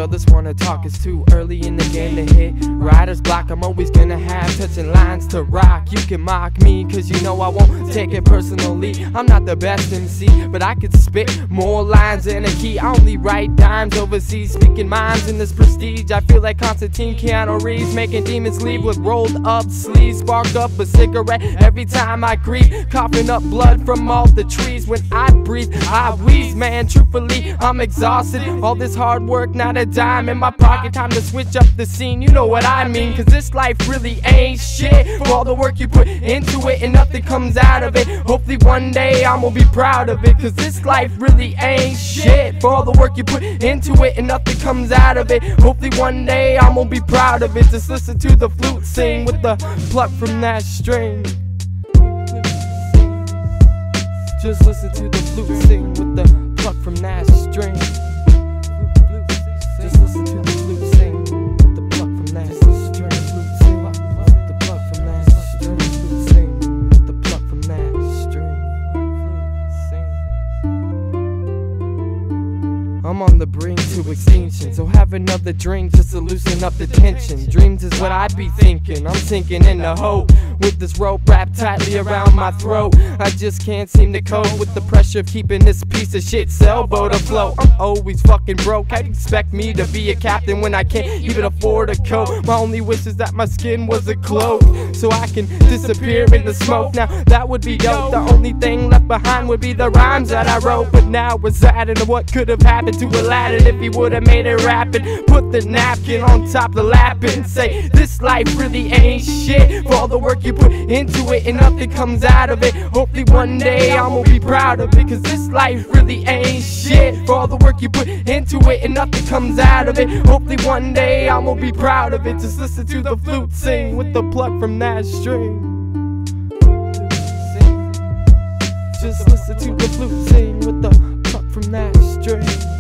others wanna talk, it's too early in the game to hit writer's block. I'm always gonna have touching lines to rock. You can mock me, cause you know I won't take it personally. I'm not the best MC, but I could spit more lines than a key. I only write dimes overseas, speaking mimes in this prestige. I feel like Constantine Keanu Reeves, making demons leave with rolled up sleeves. Spark up a cigarette every time I grieve, coughing up blood from all the trees. When I breathe, I wheeze, man, truthfully, I'm exhausted. All this hard work, not a dime in my pocket. Time to switch up the scene, you know what I mean. Cause this life really ain't shit for all the work you put into it and nothing comes out of it. Hopefully one day I'm gonna be proud of it. Cause this life really ain't shit for all the work you put into it and nothing comes out of it. Hopefully one day I'm gonna be proud of it. Just listen to the flute sing with the pluck from that string. Just listen to the flute sing with the pluck from that string. Just listen to the flute sing with the pluck from that string. The pluck from that string. Flute sing with the pluck from that string. I'm on the brink to extinction, so have another drink just to loosen up the tension. Dreams is what I be thinking. I'm sinking in the hope with this rope wrapped tightly around my throat. I just can't seem to cope with the pressure of keeping this piece of shit sailboat afloat. I'm always fucking broke. How'd you expect me to be a captain when I can't even afford a coat? My only wish is that my skin was a cloak, so I can disappear in the smoke. Now that would be dope. The only thing left behind would be the rhymes that I wrote. But now we're sad, and what could have happened to Aladdin if he would have made it rapid? Put the napkin on top of the lap and say, this life really ain't shit for all the work you put into it and nothing comes out of it. Hopefully one day I'm gonna be proud of it. Cause this life really ain't shit for all the work you put into it and nothing comes out of it. Hopefully one day I'm gonna be proud of it. Just listen to the flute sing with the pluck from that string. Just listen to the flute sing with the pluck from that string.